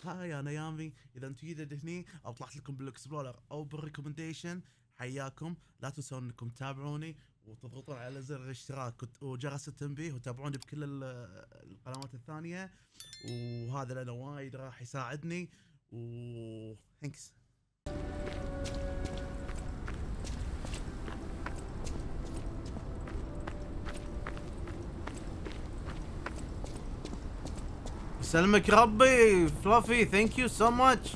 اصدقائي انا يامي، اذا انتم جدد هني او طلعت لكم بالاكسبلورر او بالريكومنديشن حياكم. لا تنسون انكم تتابعوني وتضغطون على زر الاشتراك وجرس التنبيه وتابعوني بكل القنوات الثانيه، وهذا لنا وايد راح يساعدني. هنكس. يسلمك ربي فلافي، ثانك يو سو ماتش.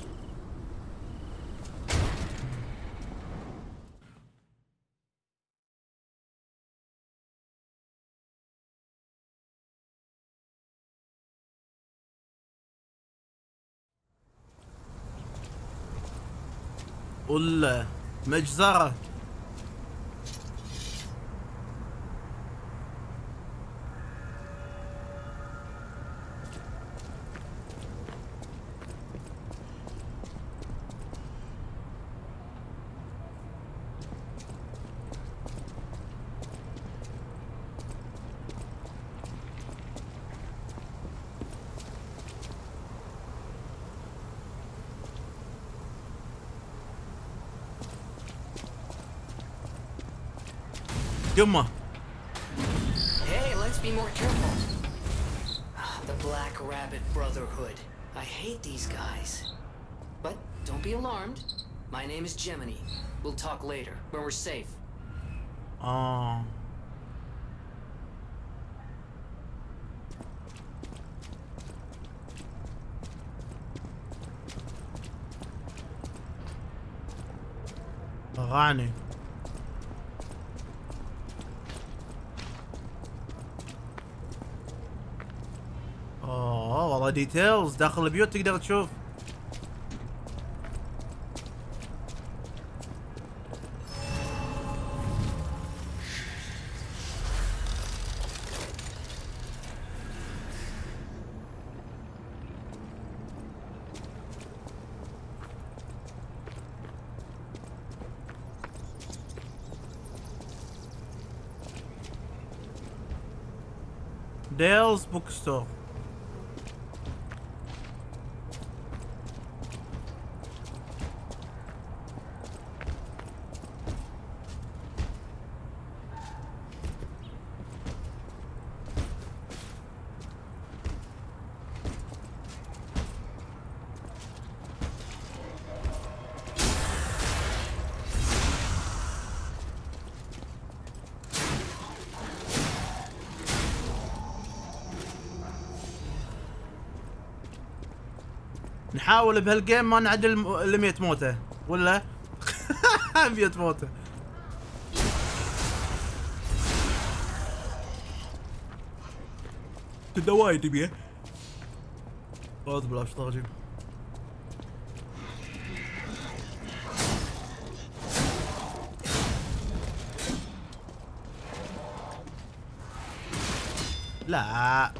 ولا مجزرة قمة. Hey, let's be more careful. The Black Rabbit Brotherhood. I hate these guys. But don't be alarmed. My name is Gemini. We'll talk later, when we're safe. أغاني. والله ديتيلز داخل البيوت تقدر تشوف. ديلز بوك ستور. نحاول بهالجيم ما نعدل ال 100 موته ولا 100 موته. كده وايد يبيه. اعوذ بالله من الشيطان الرجيم. لا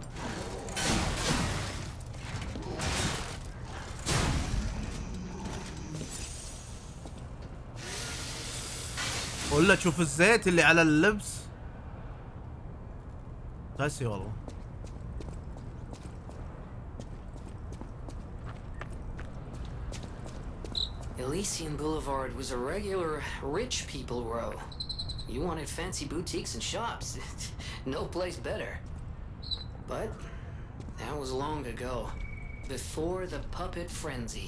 ولا تشوف الزيت اللي على اللبس قاسي والله. Elysian Boulevard was a regular rich people row. You wanted fancy boutiques and shops. No place better. But that was long ago, before the puppet frenzy.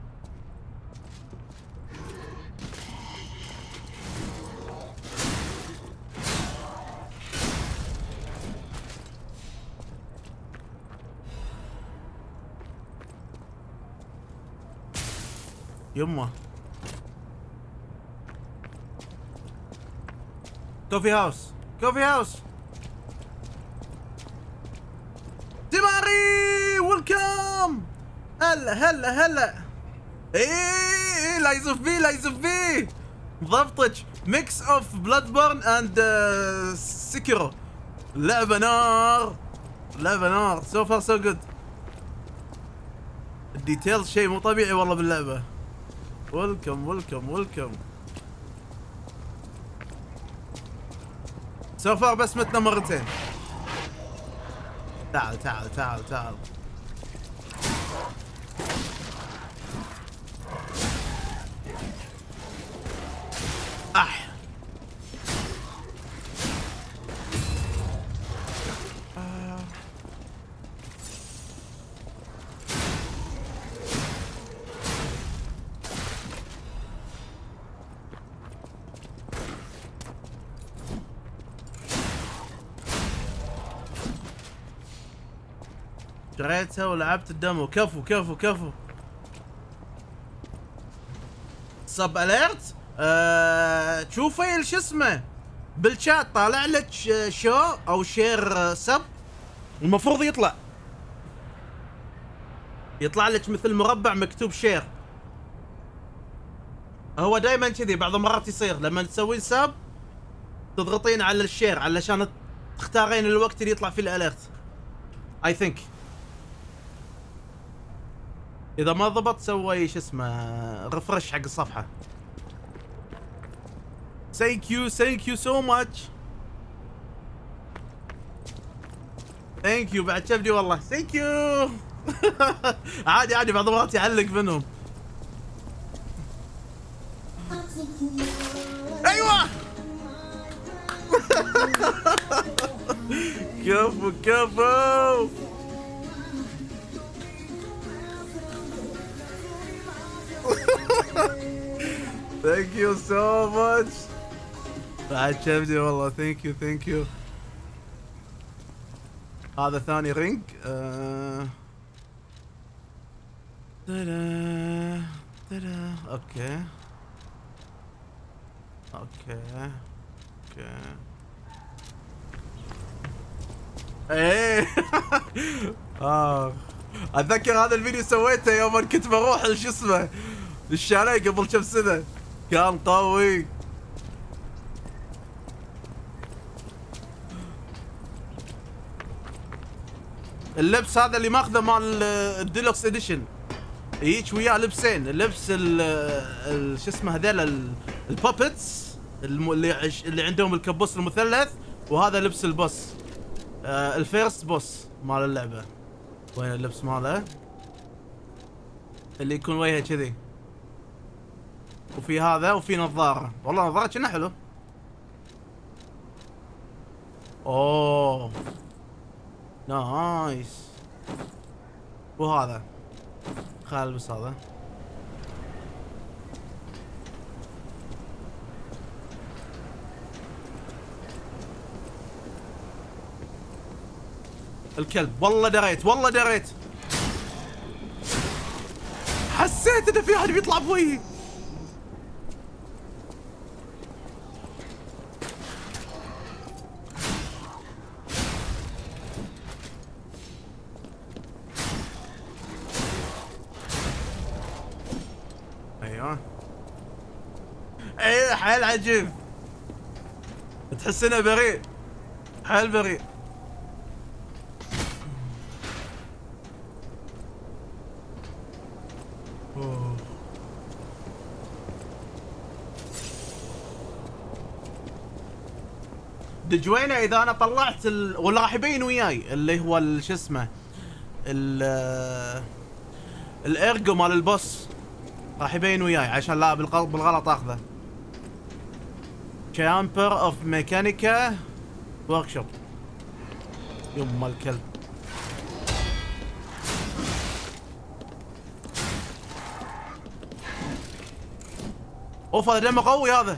يمه كوفي هاوس، كوفي هاوس. تماري ويلكم. هلا هلا هلا. ايه لا يزف بيه لا يزف بيه. ضبطك ميكس اوف بلاد بورن اند سكيرو. لعبة نار، لعبة نار. سو فار سو جود. الديتيلز شيء مو طبيعي والله باللعبة. ويلكم ويلكم ويلكم. سو فار بس متنا مرتين. تعال تعال تعال تعال. اح شريتها ولعبت الدمو. كفو كفو كفو. سب اليرت. تشوفي شو اسمه بالشات طالع لك شو او شير سب، المفروض يطلع لك مثل مربع مكتوب شير. هو دائما كذي، بعض المرات يصير لما تسوين سب تضغطين على الشير علشان تختارين الوقت اللي يطلع فيه الاليرت. اي ثينك اذا ما ضبط سوي شو اسمه ريفرش حق الصفحه. ثانك يو سو ماتش. ثانك يو بعد شفدي والله. ثانك يو. عادي بعض المرات يعلق منهم. ايوه. كفو ثانك يو سو ماتش. بعد شفدي والله. ثانك يو. هذا ثاني رينج. اوكي ايه. اتذكر هذا الفيديو سويته يوم كنت بروح شو اسمه الشاليه قبل كم سنه، كان قوي. اللبس هذا اللي ماخذه مال الديلوكس اديشن، يجيك وياه لبسين، لبس شو اسمه هذول البابتس اللي عندهم الكبوس المثلث، وهذا لبس البوس الفيرست بوس مال اللعبه. وين اللبس ماله اللي يكون وجهه كذي، وفي هذا وفي نظاره. والله نظاره كنا حلو. اوه نايس. وهذا خل البس هذا. الكلب والله دريت حسيت ان في احد بيطلع بوجهي. ايوه ايه حيل عجيب، تحس انه بريء، حيل بريء. دجوينه اذا انا طلعت ولا راح يبين وياي اللي هو شو اسمه الارجو مال البوس، راح يبين وياي عشان لا بالغلط اخذه. كامبر اوف ميكانيكا وركشوب. يما الكلب. اوف هذا دمه قوي هذا.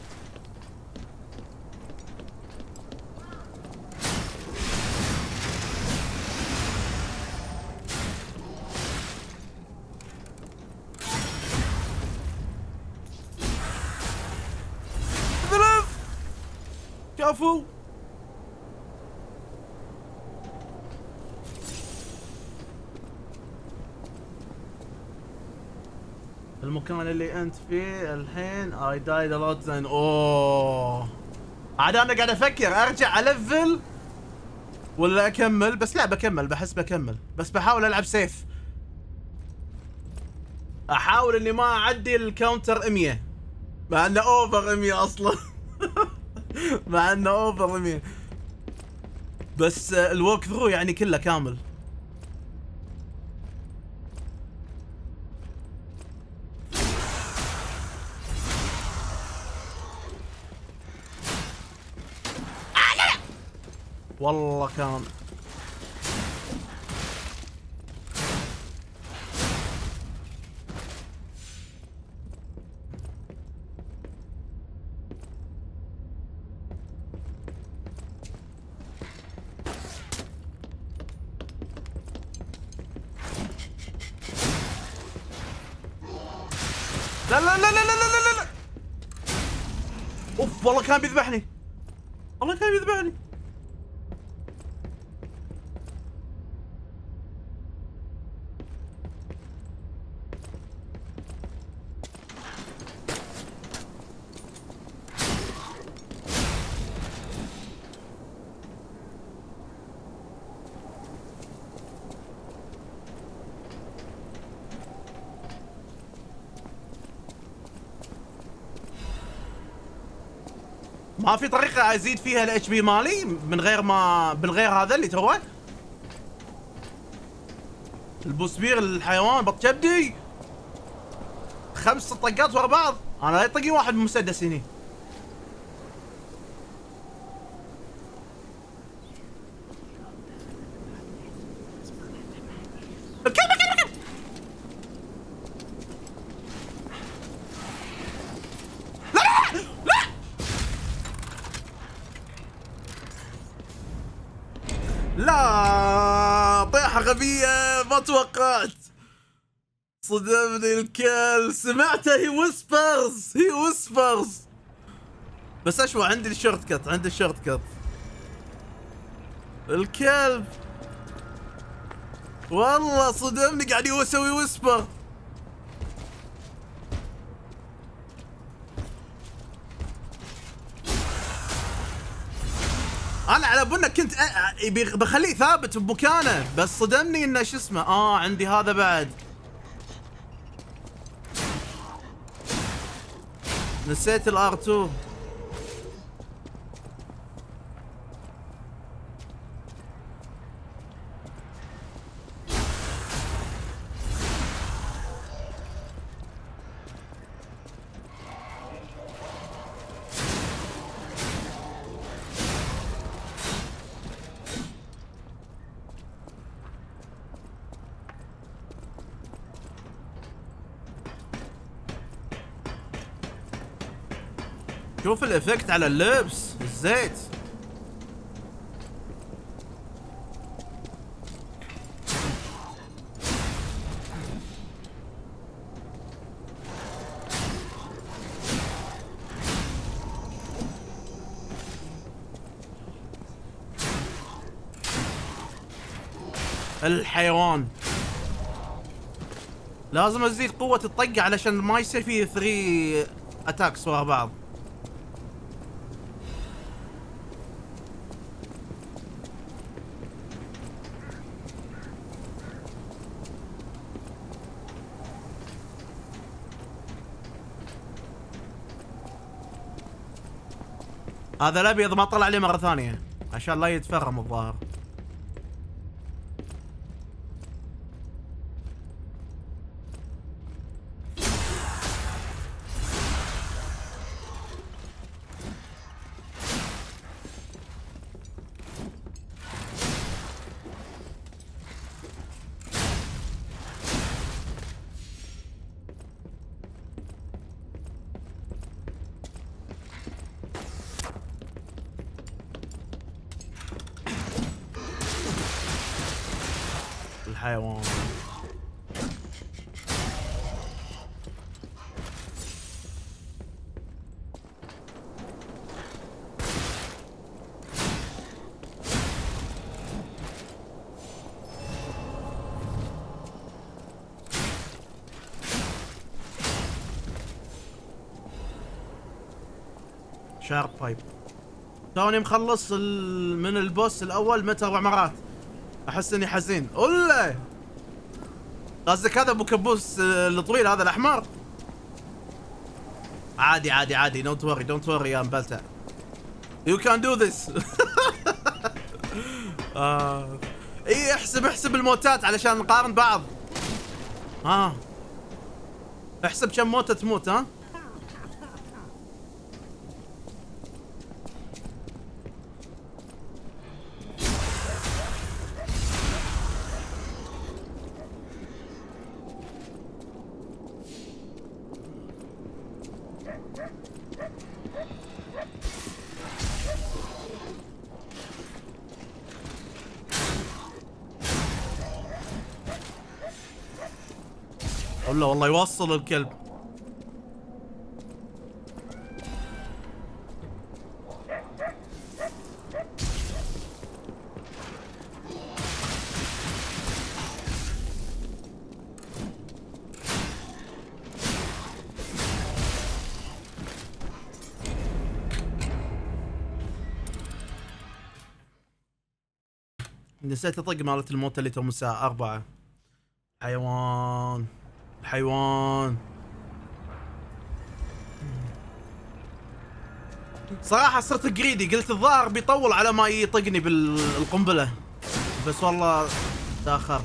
كفو. المكان اللي انت فيه الحين I died a lot then. اوه عاد انا قاعد افكر ارجع الفل ولا اكمل، بس لا بكمل، بحس بكمل، بس بحاول العب سيف، احاول اني ما اعدي الكاونتر 100 مع انه اوفر 100 اصلا. مع انه اوفر 100 بس الوك ثرو يعني كله كامل. والله كان لا لا لا لا لا لا لا لا. اوف والله كان بيذبحني، والله كان بيذبحني. ما في طريقة ازيد فيها الاتش بي مالي من غير هذا اللي توه البوسبير الحيوان بط كبدي 5 طقات ورا بعض. انا لا يطقي واحد بمسدس هني. اركب اركب اركب. لا لا لا طيحة غبية ما توقعت. صدمني الكلب، سمعته هي ويسبرز. بس اشوى عندي الشورت كت، الكلب والله صدمني قاعد يسوي ويسبر. انا على بالنا كنت بخليه ثابت بمكانه، بس صدمني انه شو اسمه عندي هذا بعد. نسيت الار 2. شوف الافكت على اللبس الزيت. الحيوان لازم ازيد قوة الطقة علشان ما يصير فيه 3 اتاكس ورا بعض. هذا الابيض ما طلع لي مرة ثانية عشان لا يتفرم الظاهر. الحيوان شارب بايب. توني مخلص من البوس الاول متى 4 مرات. احس اني حزين. ولا قصدك هذا ابو كبوس الطويل هذا الاحمر؟ عادي دونت وري يا مبلتع. يو كان دو ذس. اي احسب الموتات علشان نقارن بعض. احسب كم موتة تموت. ولا والله يوصل الكلب. نسيت اطق مالت الموت اللي توم الساعة 4. حيوان حيوان. صراحة صرت جريدي، قلت الظاهر بيطول على ما يطقني بالقنبلة، بس والله تأخرت.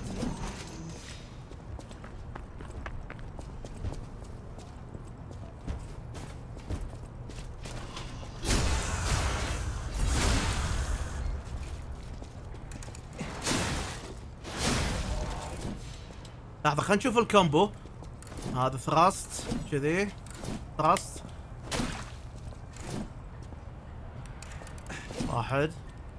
لحظة خلينا نشوف الكومبو. هذا ثراست كذي، ثراست واحد.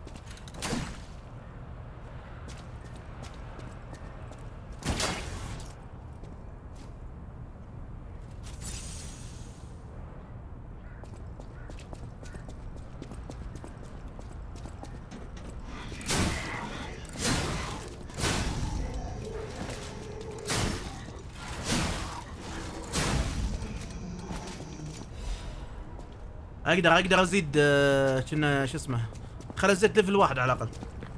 اقدر ازيد كنا شو اسمه، خل ازيد ليفل 1 على الاقل.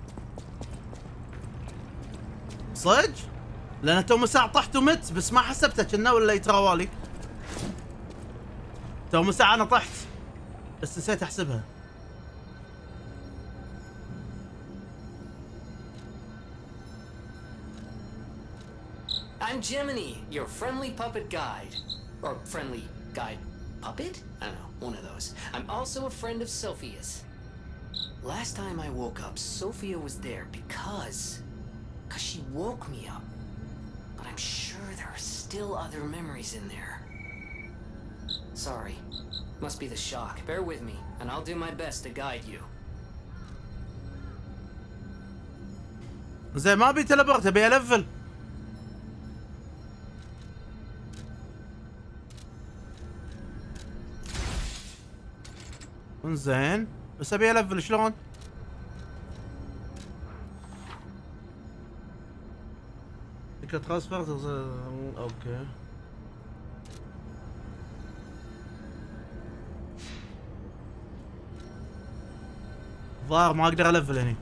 صدق؟ لان تو ساعة طحت ومت بس ما حسبته كنا ولا يتراوالي. تو ساعة انا طحت بس نسيت احسبها. I'm Gemini, your friendly puppet guide. Or friendly guide puppet? I don't know, one of those. I'm also a friend of Sophia's. Last time I woke up, Sophia was there because she woke me up. But I'm sure there are still other memories in there. Sorry. Must be the shock. Bear with me, and I'll do my best to guide you. زين ما ابي تلبرت، ابي الفل. زين بس ابي الفل شلون؟ فكرة ترانسفير. اوكي ظاهر ما اقدر الفل هني.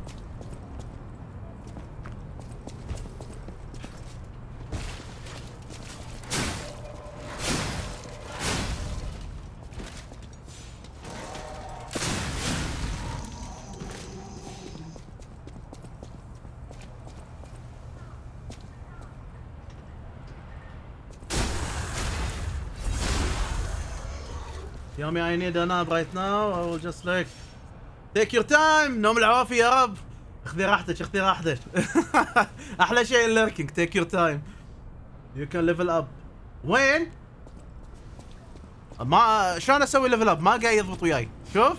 يومي I need a nap right now. I will just like take your time. نوم العوافي يا رب. اخذي راحتك اخذي راحتك. احلى شيء الليركينج take your time. You can level up. وين؟ ما شلون اسوي ليفل اب؟ ما قاعد يضبط وياي. شوف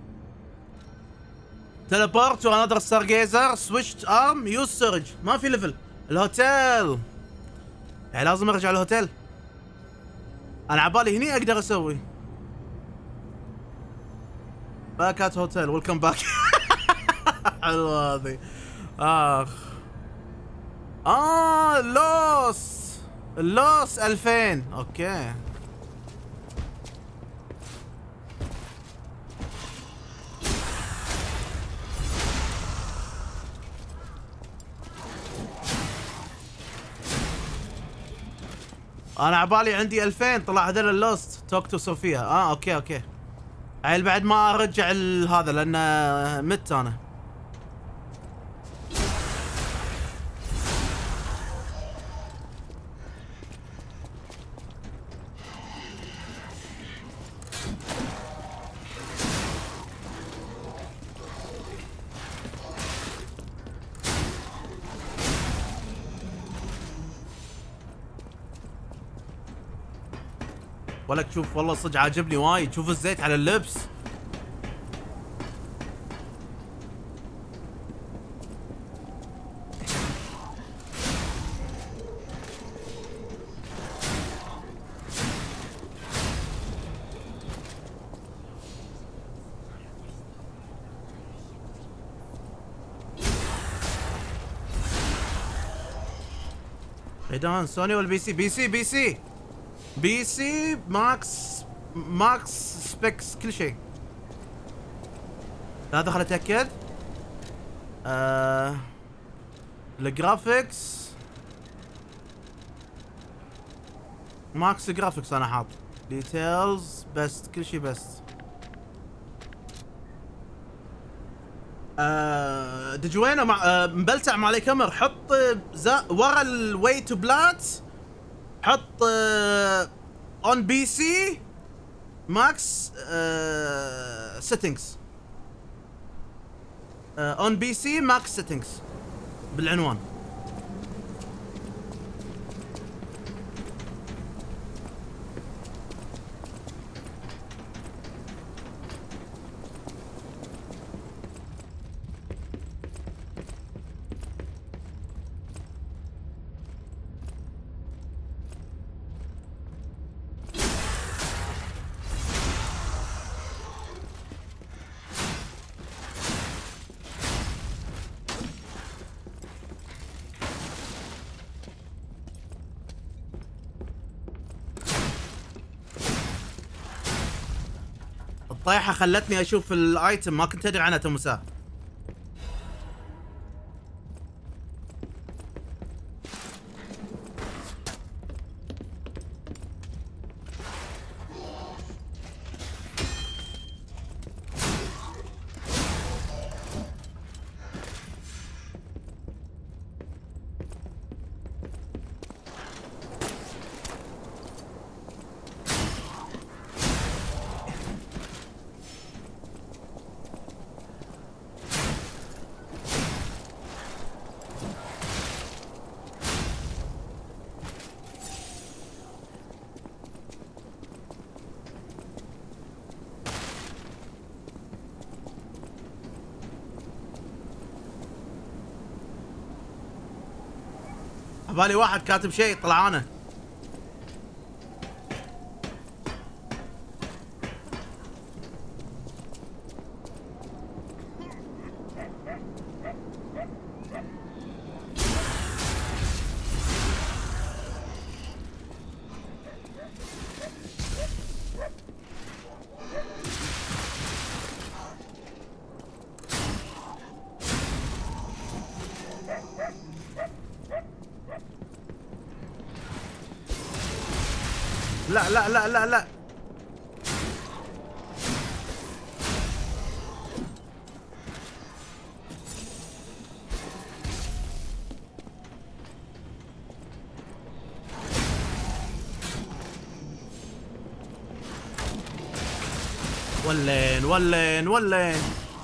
teleport to another stargazer switched arm use surge. ما في ليفل. الهوتيل يعني لازم ارجع الهوتيل. انا عبالي هني اقدر اسوي باك ات هوتيل. ويلكم باك. حلوه هذه. اللوس 2000. اوكي انا عبالي عندي 2000 طلع هذول اللوست. توك تو صوفيا. اوكي عيل بعد ما ارجع هذا لان مت انا. ولك شوف والله صدق عاجبني وايد. شوف الزيت على اللبس. ميدان سوني ولا بي سي؟ بي سي ماكس سبيكس كل شيء. هذا خل اتاكد. الجرافيكس ماكس جرافيكس انا حاط. ديتيلز بست كل شيء بست. دجوينه مع مبلتع مع الكاميرا. حط ورا الواي تو بلات حط اون بي سي ماكس سيتنجز. اون بي سي ماكس سيتنجز بالعنوان. الطيحة خلتني اشوف الايتم ما كنت ادري عنها تمساه. بالي واحد كاتب شيء طلعانه. لا لا لا لا لا ولين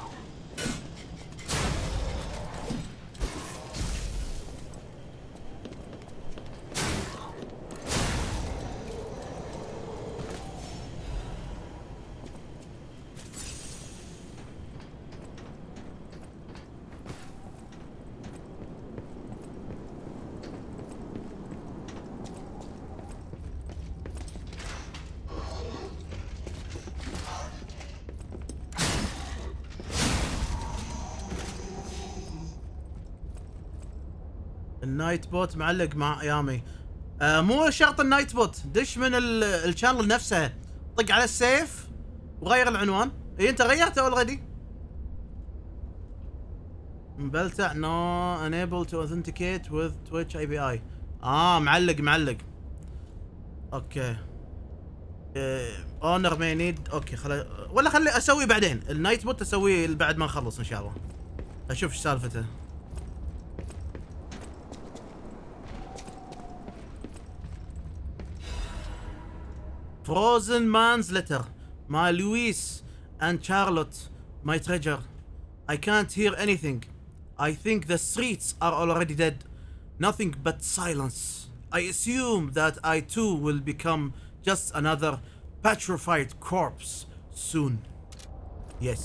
النايت بوت معلق مع يامي. مو شرط النايت بوت، دش من الشانل نفسها، طق على السيف وغير العنوان. اي انت غيرته اوريدي. مبلتع نو enable to authenticate with Twitch API. معلق. اوكي. اونر may need. اوكي ولا خلي اسوي بعدين النايت بوت، اسويه بعد ما نخلص ان شاء الله. اشوف ايش سالفته. Frozen man's letter. My Louis and Charlotte, my treasure. I can't hear anything. I think the streets are already dead. Nothing but silence. I assume that I too will become just another petrified corpse soon. Yes.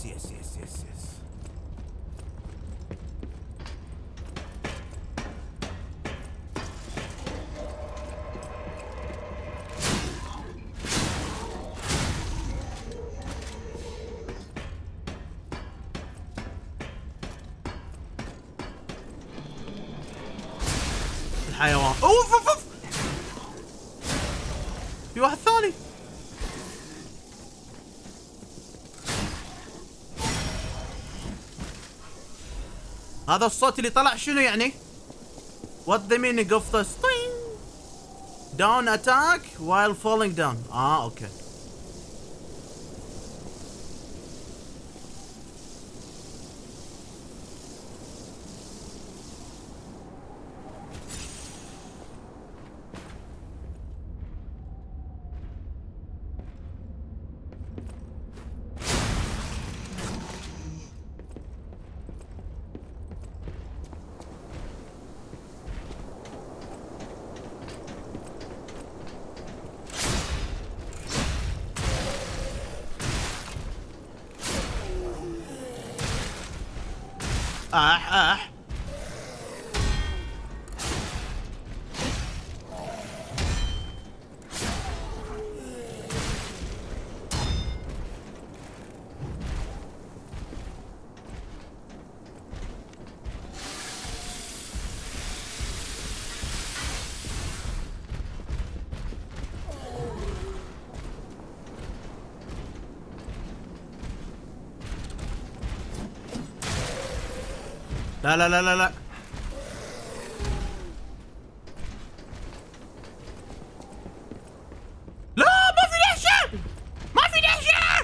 الحيوان. اوف في واحد ثاني. هذا الصوت اللي طلع شنو يعني؟ What the meaning of the sting? Down attack while falling down. اوكي. اح لا لا لا لا لا. لا ما في دهشة، ما في دهشة.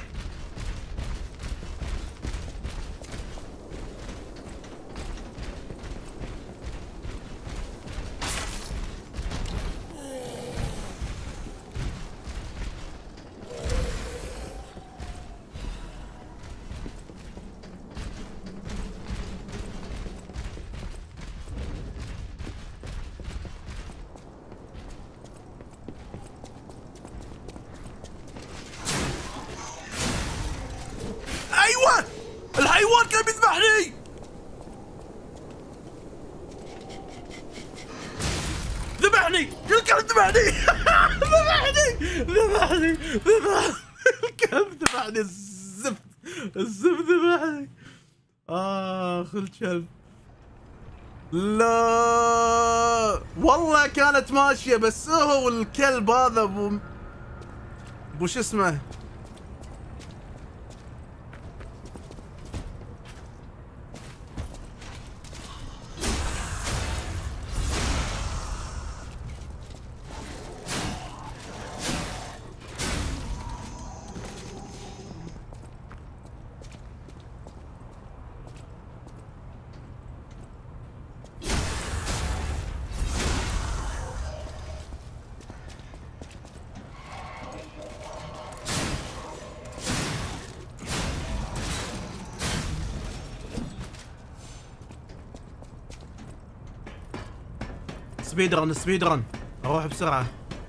ايوه الحيوان كان بيذبحني. ذبحني الكلب، ذبحني ذبحني الكلب، ذبحني الزفت، الزفت ذبحني. اخ الكلب. لا والله كانت ماشية، بس هو الكلب هذا ابو شو اسمه. سبيد رن، سبيد رن، اروح بسرعة.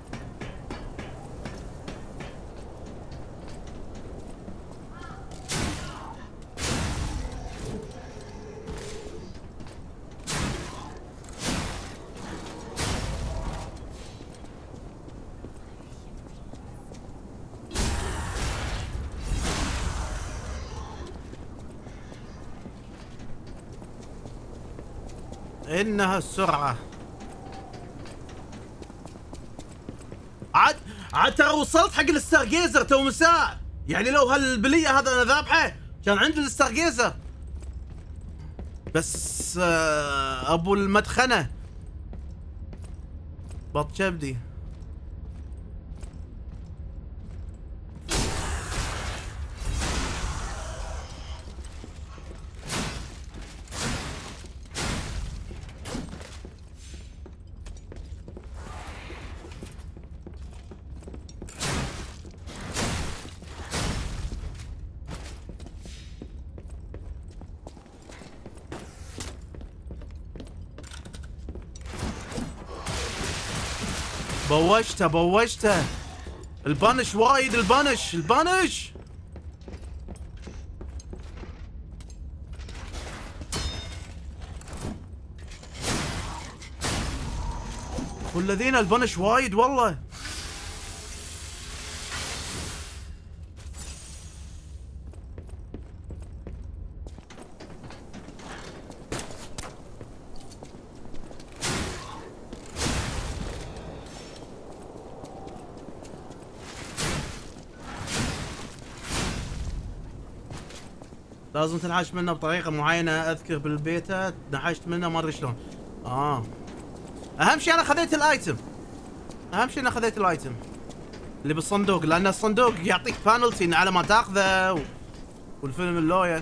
انها السرعة. عاد ترى وصلت حق الستارجيزر تو مساء، يعني لو هالبلية هذا انا ذابحه كان عندي الستارجيزر، بس ابو المدخنة بط كبدي. بوشته بوشته. البانش وايد، البانش البانش. والذين البانش وايد والله. لازم تنحاش منه بطريقه معينه. اذكر بالبيتا نحشت منه ما ادري شلون. اهم شيء انا خذيت الايتم. اهم شيء انا خذيت الايتم اللي بالصندوق، لان الصندوق يعطيك بانلتي على ما تاخذه والفيلم اللويا.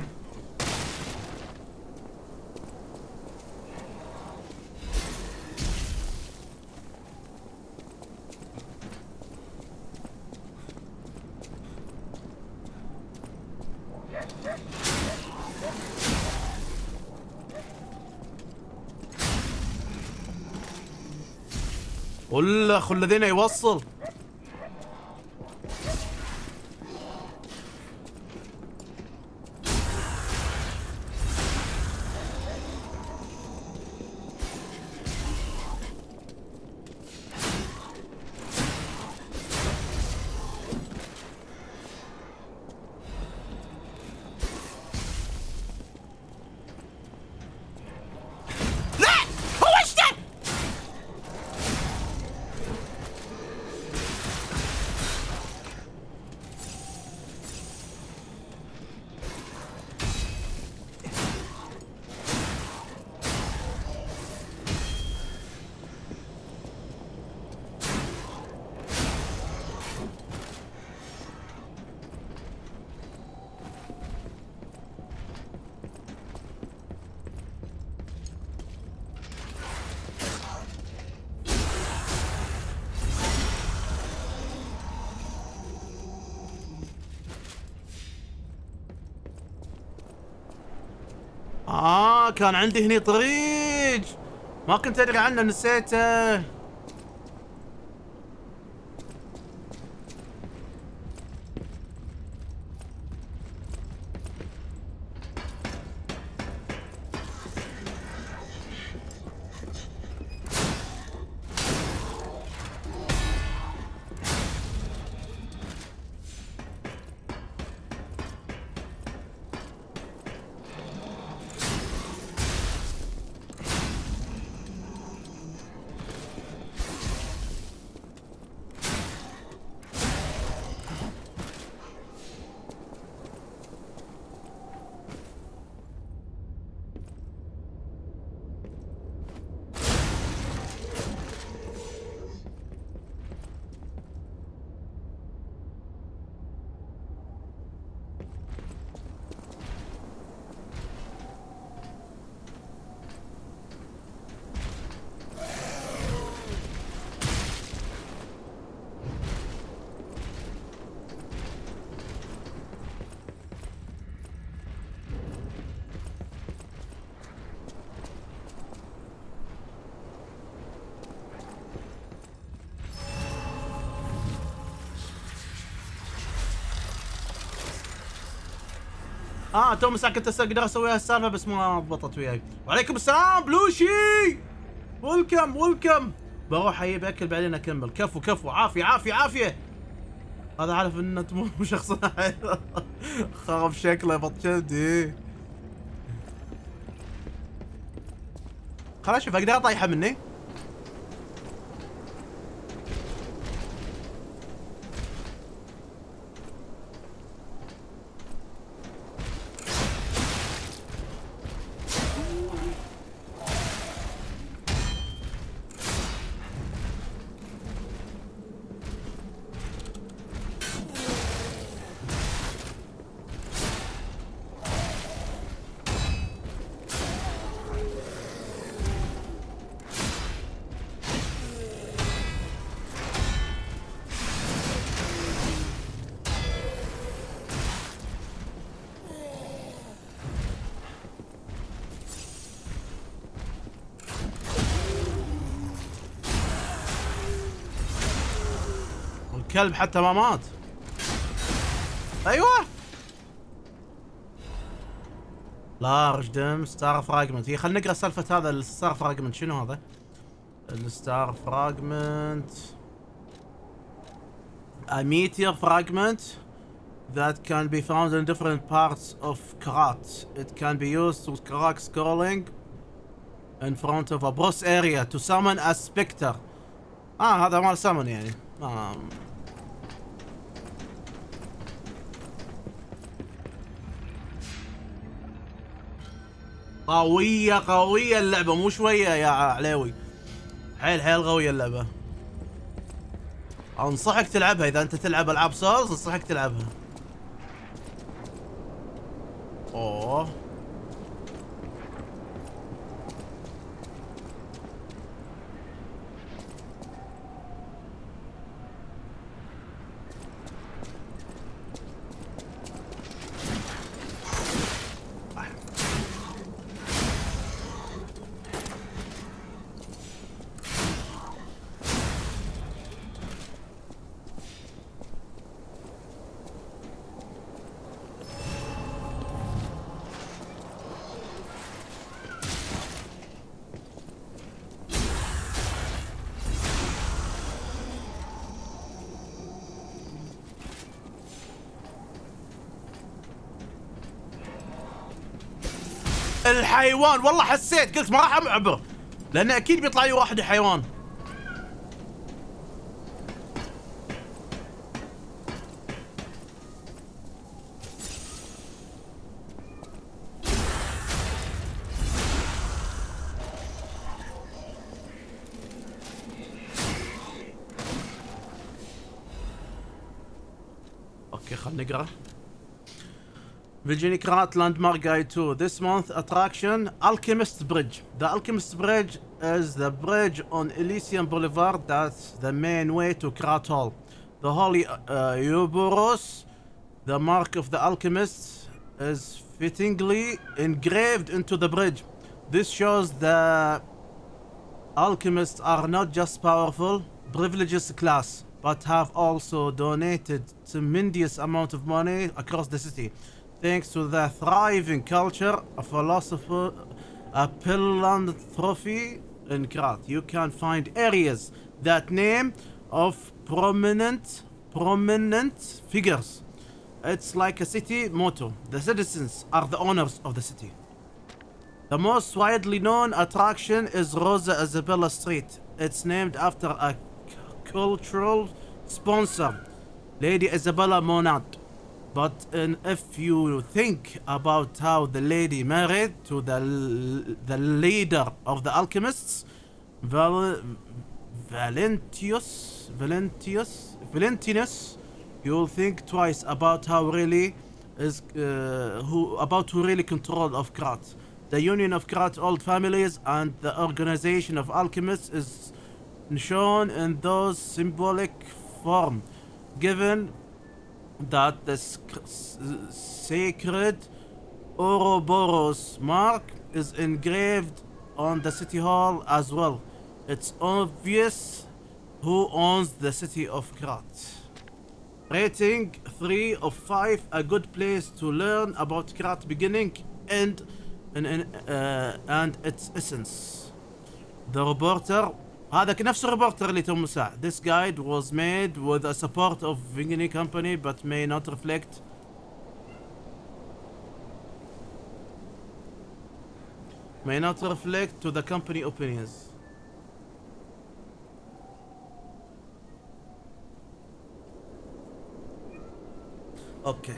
ولا خل الذين يوصل. كان عندي هني طريق ما كنت ادري عنه، نسيته. تو مساء كنت اقدر اسوي هالسالفه بس ما ضبطت وياي. وعليكم السلام بلوشي، ويلكم. بروح اجيب اكل بعدين اكمل. كفو عافيه. هذا عارف ان انت مو شخص خرب شكله بطشدي. خلاص شوف اقدر اطيحه مني. الكلب حتى ما مات. ايوه لارج دم ستار فراجمنت. هي خلينا نقرا سالفه هذا الستار فراجمنت. شنو هذا الستار فراجمنت؟ A meteor fragment that can be found in different parts of Karat. It can be used to crack scrolling in front of a boss area to summon a specter. هذا مال summon يعني. قوية اللعبة مو شوية يا عليوي، حيل قوية اللعبة. انصحك تلعبها اذا انت تلعب العاب سولز، انصحك تلعبها. اوه الحيوان، والله حسيت قلت ما راح اعبر لان اكيد بيطلع لي واحد حيوان. اوكي خلنا نقرا. Virginia Krat Landmark Guide 2. This month attraction Alchemist Bridge. The Alchemist Bridge is the bridge on Elysian Boulevard that's the main way to Krat Hall. The Holy Ouroboros, the mark of the alchemists, is fittingly engraved into the bridge. This shows the alchemists are not just powerful, privileged class, but have also donated tremendous amount of money across the city. Thanks to the thriving culture, a philosopher, a philanthropy in Krat, you can find areas that name of prominent figures. It's like a city motto. The citizens are the owners of the city. The most widely known attraction is Rosa Isabella Street. It's named after a cultural sponsor, Lady Isabella Monad. But if you think about how the lady married to the leader of the alchemists, Valentinus, you'll think twice about how really is who really control of Krat. The union of Krat old families and the organization of alchemists is shown in those symbolic form, given that the sacred Ouroboros mark is engraved on the city hall as well. It's obvious who owns the city of Krat. Rating 3 of 5, a good place to learn about Krat beginning, end, and its essence. The reporter, هذا نفس الريبورتر اللي تو مساع. This guide was made with the support of Vigny company but may not reflect to the company opinions. اوكي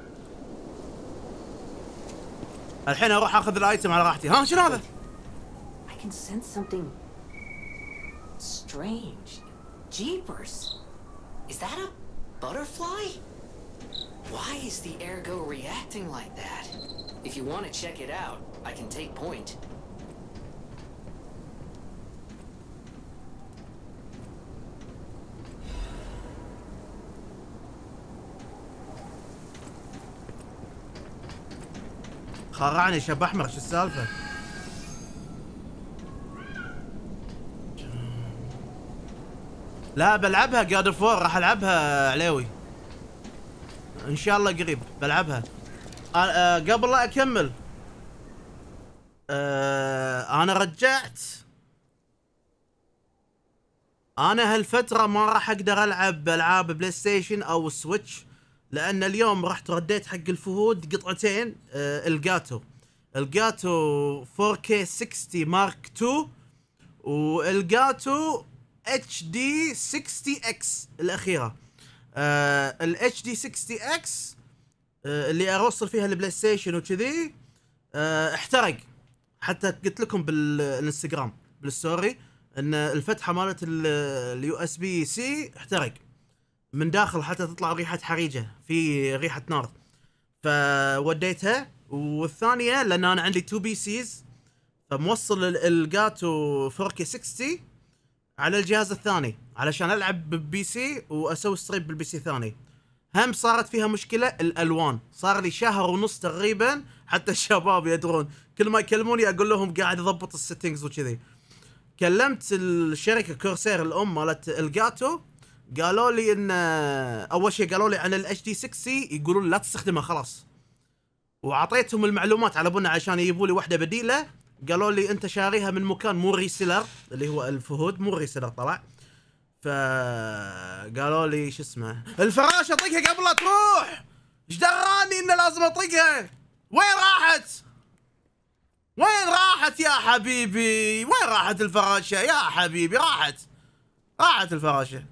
الحين اروح اخذ الايتم على راحتي. ها شنو هذا؟ I can sense something strange. Jeepers. Is that a butterfly? Why is the ergo reacting like that? If you want to check it out, I can take point. خرعني شب احمر، شو السالفه؟ لا بلعبها جاد اوف وور، راح العبها عليوي ان شاء الله قريب بلعبها. قبل لا اكمل انا رجعت، انا هالفتره ما راح اقدر العب العاب بلاي ستيشن او سويتش، لان اليوم رحت رديت حق الفهود قطعتين الجاتو 4K 60 مارك 2 والجاتو HD 60X الاخيره. ال HD 60X اللي ارسل فيها البلاي ستيشن وكذي احترق، حتى قلت لكم بالانستغرام بالستوري ان الفتحه مالت اليو اس بي سي احترق من داخل، حتى تطلع ريحه حريجه، في ريحه نار. فوديتها. والثانيه لان انا عندي 2 بي سيز، فموصل الجاتو 4K 60 على الجهاز الثاني علشان العب بالبي سي واسوي ستريم بالبي سي الثاني. هم صارت فيها مشكله الالوان، صار لي شهر ونص تقريبا، حتى الشباب يدرون كل ما يكلموني اقول لهم قاعد اضبط السيتنجز وكذي. كلمت الشركه كورسير الام مالت الجاتو، قالوا لي ان اول شيء قالوا لي عن الاتش دي 60 يقولون لا تستخدمها خلاص، وعطيتهم المعلومات على بنا عشان يجيبوا لي واحده بديله. قالوا لي انت شاريها من مكان مو ريسيلر اللي هو الفهود، مو ريسيلر طلع. فقالوا لي شو اسمه الفراشه طقها قبل لا تروح. ايش دراني انه لازم اطقها؟ وين راحت؟ وين راحت يا حبيبي؟ وين راحت الفراشه يا حبيبي؟ راحت الفراشه.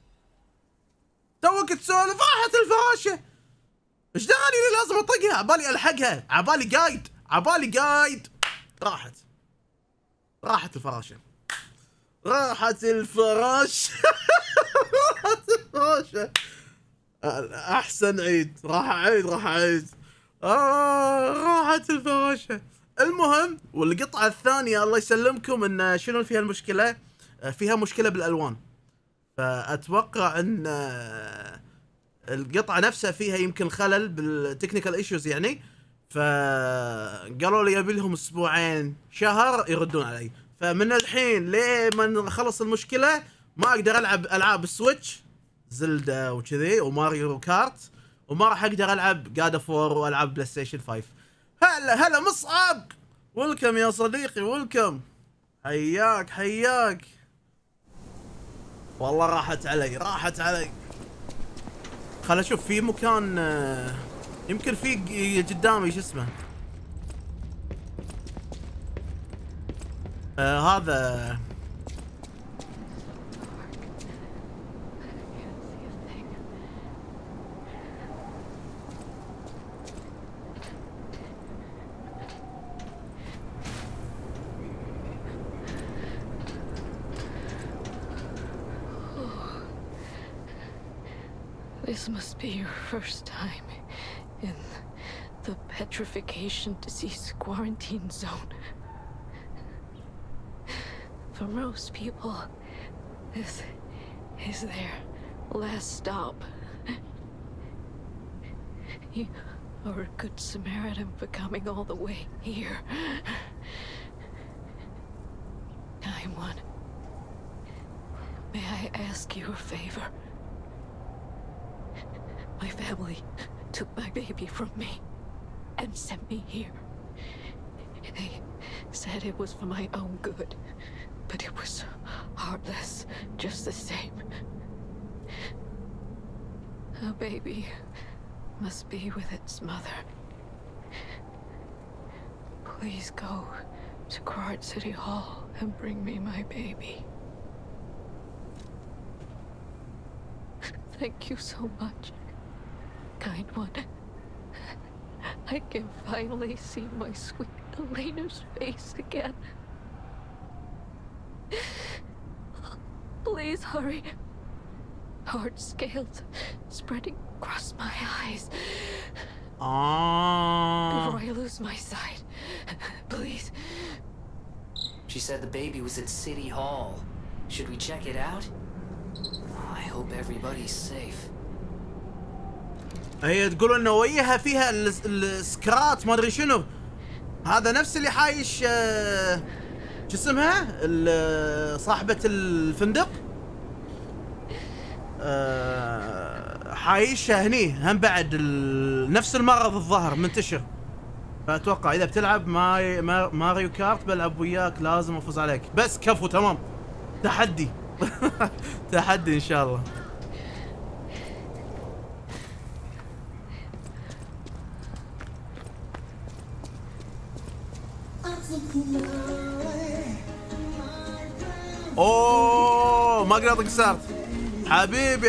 توك تسولف راحت الفراشه. ايش دراني اني لازم اطقها؟ عبالي الحقها، عبالي قايد. راحت الفراشه. راحت الفراشه. احسن عيد. راح اعيد. راحت الفراشه. المهم والقطعه الثانيه الله يسلمكم ان شنو فيها المشكله؟ فيها مشكله بالالوان. فاتوقع ان القطعه نفسها فيها يمكن خلل بالتكنيكال ايشوز يعني. فقالوا لي يبي لهم اسبوعين شهر يردون علي. فمن الحين ليه ما نخلص المشكله ما اقدر العب العاب السويتش زلدا وكذي وماريو كارت، وما راح اقدر العب جاد اوف وور والعاب بلاي ستيشن 5. هلا مصعب، ويلكم يا صديقي، ويلكم. حياك. والله راحت علي. خل اشوف في مكان يمكن في قدامي شو اسمه هذا. This must be your first time in the petrification disease quarantine zone. For most people, this is their last stop. You are a good Samaritan for coming all the way here. Kind one, may I ask you a favor? My family took my baby from me and sent me here. They said it was for my own good, but it was heartless just the same. A baby must be with its mother. Please go to Quart City Hall and bring me my baby. Thank you so much, kind one. I can finally see my sweet Elena's face again. Please hurry. Hard scales spreading across my eyes. Before I lose my sight. Please. She said the baby was at City Hall. Should we check it out? I hope everybody's safe. هي تقول انه وياها فيها السكرات ما ادري شنو. هذا نفس اللي حايش شو اسمها صاحبة الفندق، حايشها هني هم بعد نفس المرض الظهر منتشر. فاتوقع اذا بتلعب ماريو كارت بلعب وياك، لازم افوز عليك. بس كفو تمام. تحدي. تحدي ان شاء الله. اوه ما اقدر اطق ستارت. حبيبي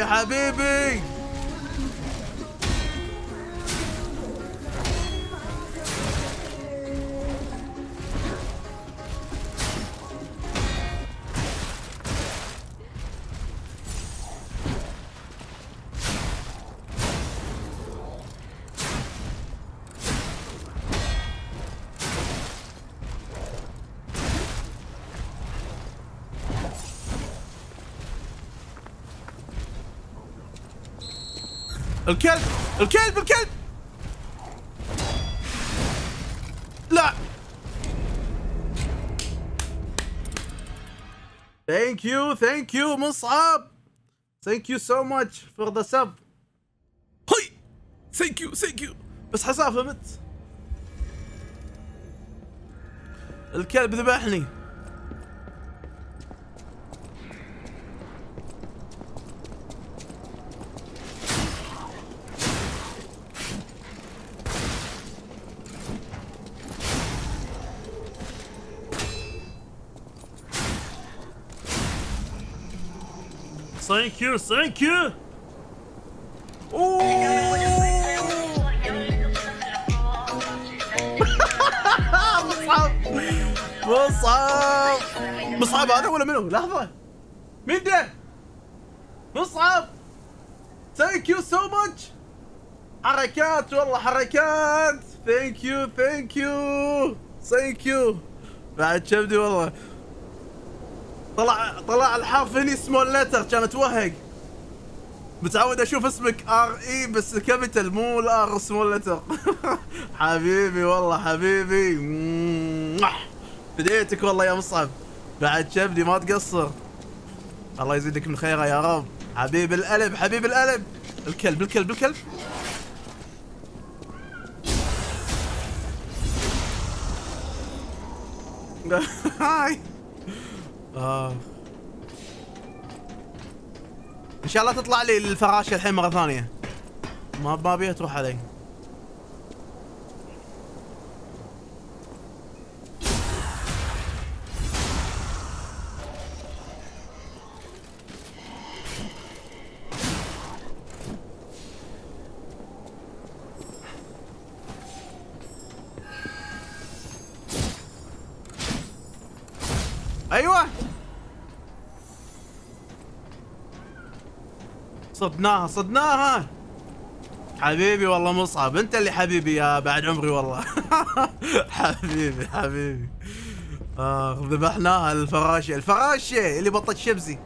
الكلب الكلب الكلب. لا. ثانك يو مصعب. ثانك يو سو ماتش فور ذا سب. هاي ثانك يو بس حسافه مت. الكلب ذبحني. ثانك يو. مصعب هذا ولا منو؟ لحظة مين ده؟ مصعب ثانك يو سو ماتش. حركات والله حركات. ثانك يو بعد شبدي والله. طلع الحرف هني سمول لتر كان اتوهق. متعود اشوف اسمك ار اي بس كابيتال مو الار سمول لتر. حبيبي والله حبيبي. بديتك والله يا مصعب. بعد شبدي ما تقصر. الله يزيدك من خيره يا رب. حبيب القلب حبيب القلب. الكلب هاي. ان شاء الله تطلع لي الفراشه الحين مره ثانيه. ما بيها تروح علي. ايوه صدناها حبيبي والله مصعب. انت اللي حبيبي يا بعد عمري والله. حبيبي ذبحناها. الفراشه اللي بطت شبزي.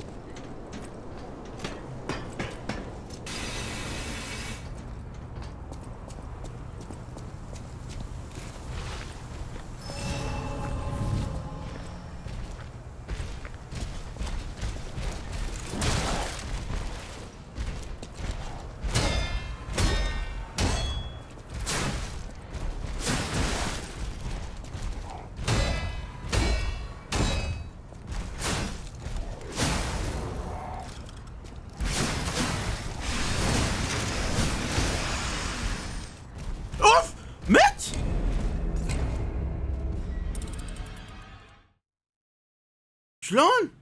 شلون؟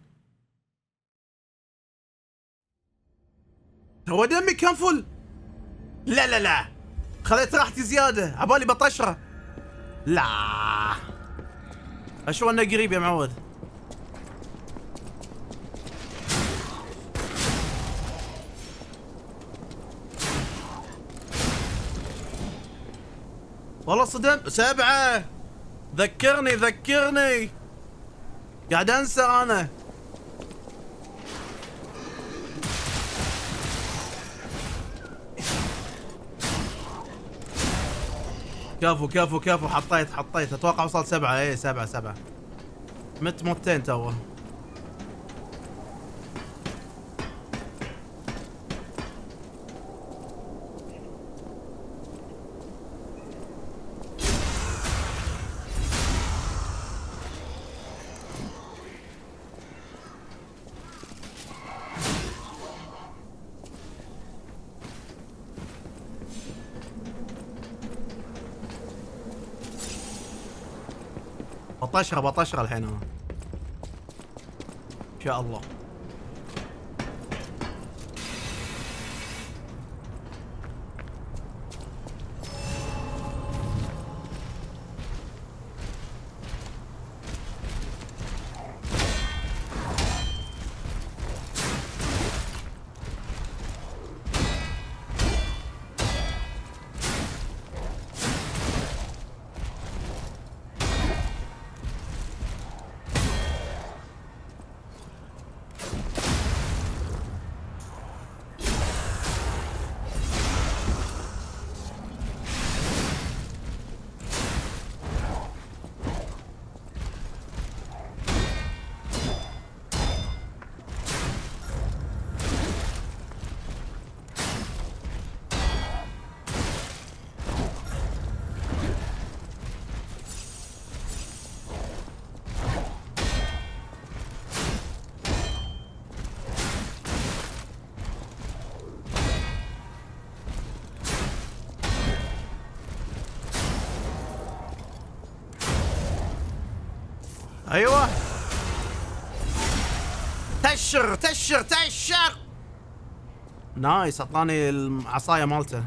هو دمي كان فل. لا خذيت راحتي زياده عبالي بطشره. لا اشوف انه قريب يا معود. والله صدم. 7 ذكرني قاعد انسى انا. كفو حطيت اتوقع وصلت 7. اي 7 مت موتين تو. بطشره الحين انا ان شاء الله. ايوه تشر تشر تشر. نايس اعطاني العصايه مالته.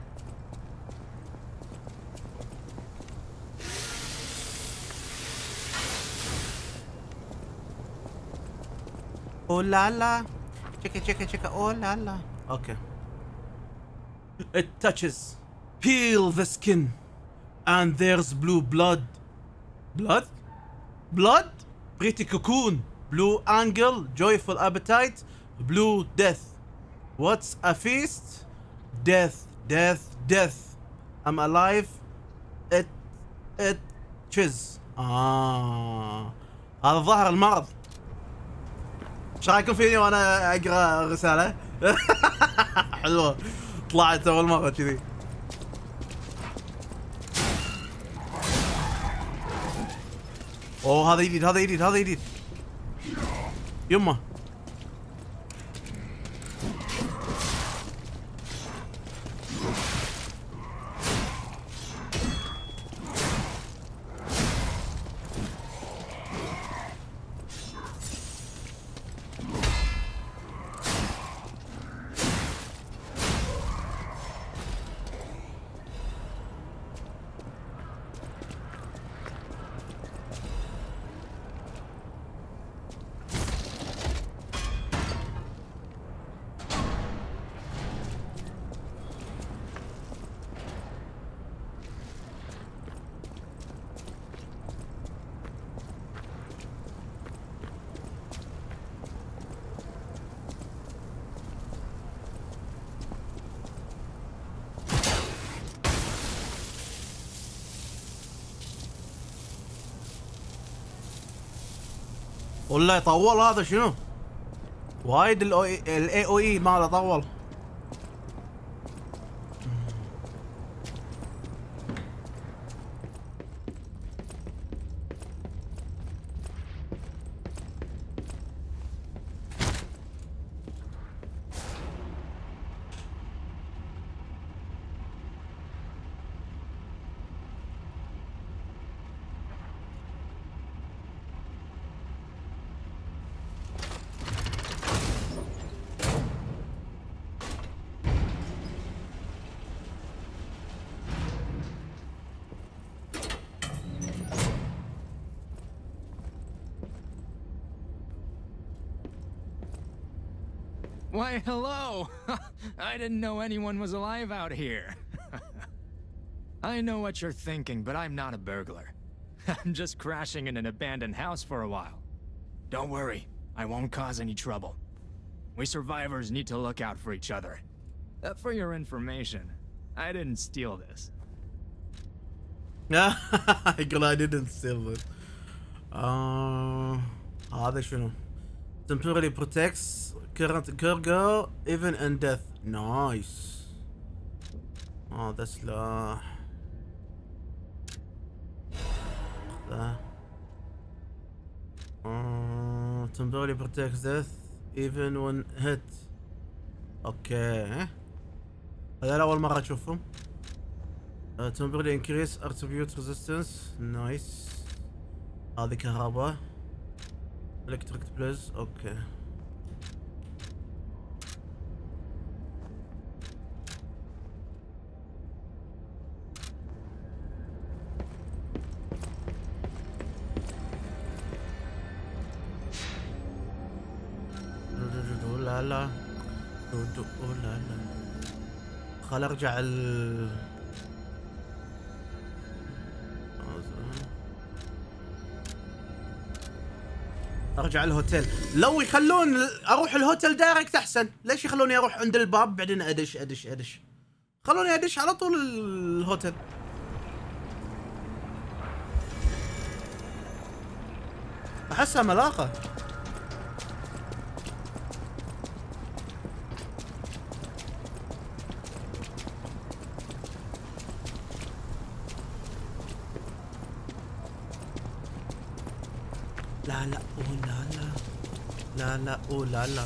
اوه لا لا تشيكا تشيكا تشيكا اوه لا لا. اوكي. It touches. Peel the skin. And there's blue blood. Blood? Blood? Pretty cocoon. Blue angle. Joyful appetite. Blue death. What's a feast? Death. Death. Death. I'm alive. It chiz. هذا ظهر المرض. ايش رايكم فيني وانا اقرا رساله؟ حلوه. طلعت اول مره كذي. اوه هذا جديد هذا جديد هذا جديد. يمه والله يطول هذا شنو؟ وايد الاي او اي ماله طول. Why, hello! I didn't know anyone was alive out here. I know what you're thinking, but I'm not a burglar. I'm just crashing in an abandoned house for a while. Don't worry, I won't cause any trouble. We survivors need to look out for each other. For your information, I didn't steal this. يقول I didn't steal it. هذا شنو؟ Temporarily protects current cargo even in death. Nice. هذا سلاح. ذا. Temporarily protects death even when hit. اوكي. هذا أول مرة أشوفهم. Temporarily increase attribute resistance. Nice. هذه كهرباء. Electric blaze. اوكي. لا لا لا لا خل ارجع ارجع الهوتيل. لو يخلون اروح الهوتيل دايركت احسن. ليش يخلوني اروح عند الباب بعدين ادش؟ خلوني ادش على طول الهوتيل. احسها ملاقه. لا لا اوه لا لا لا لا اوه لا لا.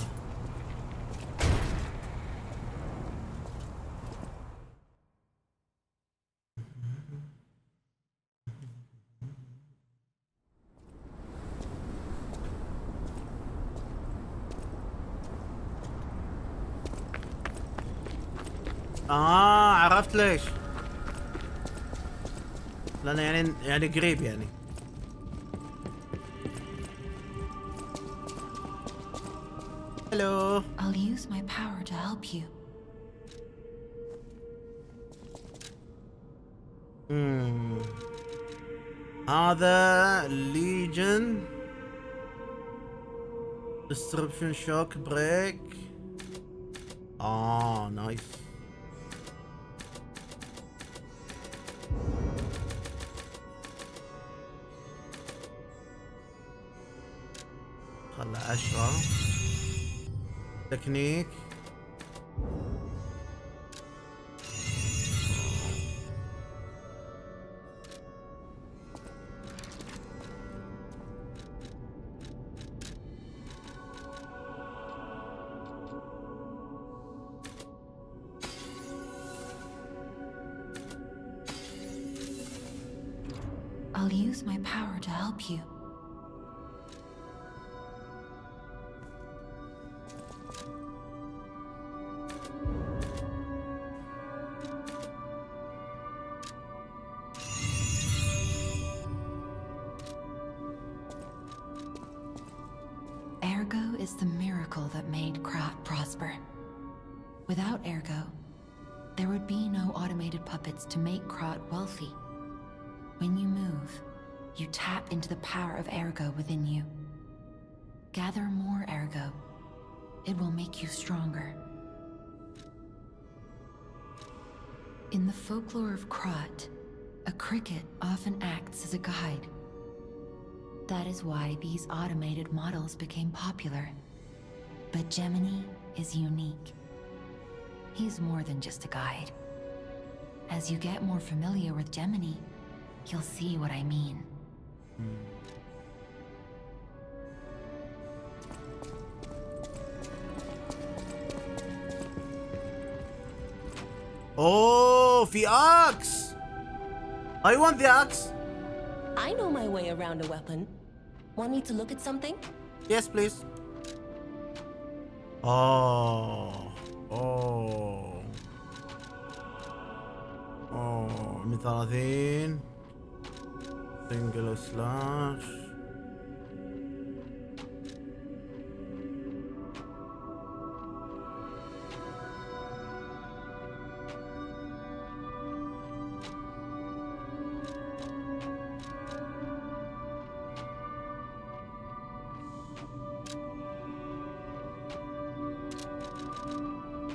عرفت ليش. لانه يعني قريب يعني. Hello. I'll use my power to help you. هذا Legion Disruption Shock Break. نايس. خلى 10 تكنيك. I'll use my power to help you. Ergo is the miracle that made Krat prosper. Without Ergo, there would be no automated puppets to make Krat wealthy. When you move, you tap into the power of Ergo within you. Gather more Ergo. It will make you stronger. In the folklore of Krat, a cricket often acts as a guide. That is why these automated models became popular. But Gemini is unique. He's more than just a guide. As you get more familiar with Gemini, you'll see what I mean. في axe. I want the axe. I know my way around a weapon. Want me to look at something? Yes, please. Oh, 130 single slash.